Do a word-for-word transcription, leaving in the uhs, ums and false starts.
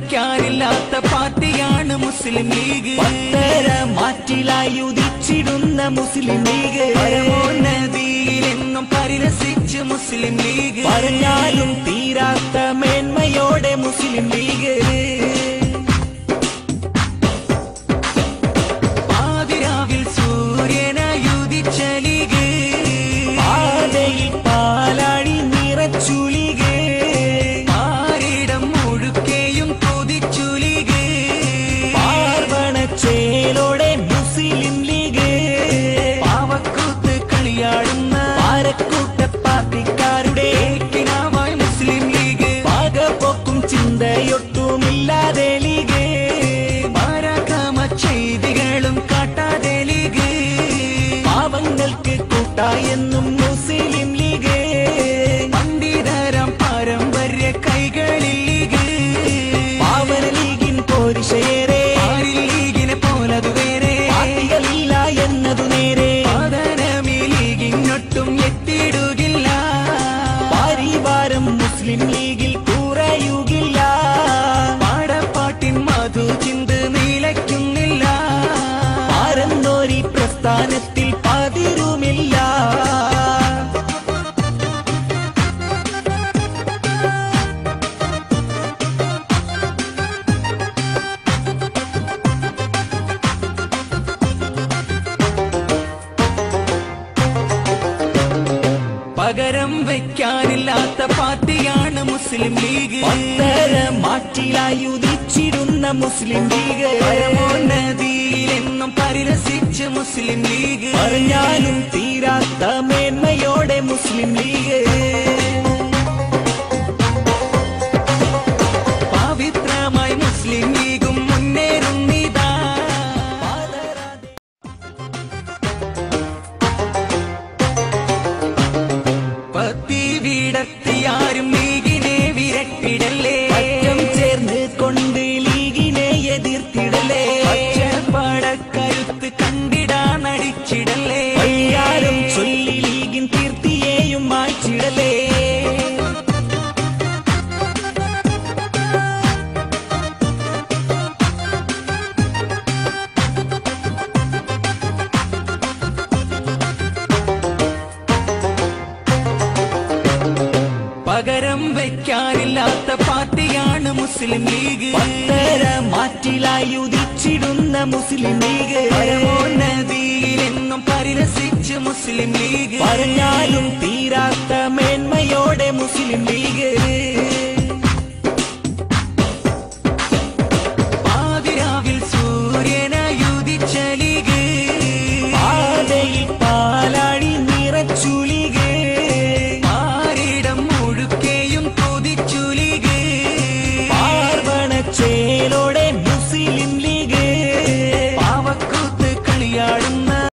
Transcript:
വയ്ക്കാനില്ലാത്ത പാർട്ടിയാണ് മുസ്ലിം ലീഗ്. പത്തര മാറ്റിലായി ഉദിച്ചിടുന്ന മുസ്ലിം ലീഗ്. പരമോന്നതിയിലെന്നും പരിരസിച്ച് മുസ്ലിം ലീഗ്. പറഞ്ഞാലും തീരാത്ത മേന്മയോടെ മുസ്ലിം ലീഗ്. പാതിരാവിൽ സൂര്യനായുദിച്ച ലീഗ്. പാതയിൽ പാലാഴി നിറച്ചു ലീഗ്. ചേലോടെ മുസ്ലിം ലീഗ്. പാവക്കൂത്ത് കളിയാടുന്ന പാരക്കൂട്ട പാർട്ടിക്കാരുടെ കിനാവായി മുസ്ലിം ലീഗ്. പാകപ്പോക്കും ചിന്തയൊട്ടുമില്ലാതെ ലീഗ്. പരാക്രമ ചെയ്തികളും കാട്ടാതെ ലീഗ്. പാവങ്ങൾക്ക് കൂട്ടായെന്നും മുസ്ലിം ലീഗ്. പണ്ഡിതരം പാരമ്പര്യ കൈകളിൽ ലീഗ്. പാവന ലീഗിൻ പോരിശയേറെ എന്നതു നേരെ. ലീഗിനൊട്ടും എത്തിയിടുകില്ല. പാരിവാരം മുസ്ലിം ലീഗിൽ കുറയുകില്ല. പാടപ്പാട്ടിൻ മധു ചിന്ത് നിലയ്ക്കുന്നില്ല. പാരന്തോരി പ്രസ്ഥാനത്തിൽ പതിരുമില്ല. പകരം വയ്ക്കാനില്ലാത്ത പാർട്ടിയാണ് മുസ്ലിം ലീഗ്. പത്തര മാറ്റിലായി ഉദിച്ചിടുന്ന മുസ്ലിം ലീഗ്. പരമോന്നതിയിലെന്നും പരിരസിച്ച് മുസ്ലിം ലീഗ്. പറഞ്ഞാലും തീരാത്ത മേന്മയോടെ മുസ്ലിം ലീഗ്. പവിത്രമായി മുസ്ലിം ലീഗും മുന്നേറുന്നിതാ. പത്തിവിടത്തിയാരും ലീഗിനെ വിരട്ടിടല്ലേ. അറ്റം ചേർന്ന് കൊണ്ട് ലീഗിനെ എതിർത്തിടലേ. പടക്കരുത്ത് കണ്ടിടാ നടിച്ചിടലേ. അയ്യാരും ചൊല്ലി ലീഗിൻ കീർത്തിയെയും മായ്ച്ചിടലേ. പകരം വയ്ക്കാനില്ലാത്ത പാർട്ടിയാണ് മുസ്ലിം ലീഗ്. പത്തര മാറ്റിലായി ഉദിച്ചിടുന്ന മുസ്ലിം ലീഗ്. പരമോന്നതിയിലെന്നും പരിരസിച്ച് മുസ്ലിം ലീഗ്. പറഞ്ഞാലും തീരാത്ത മേന്മയോടെ മുസ്ലിം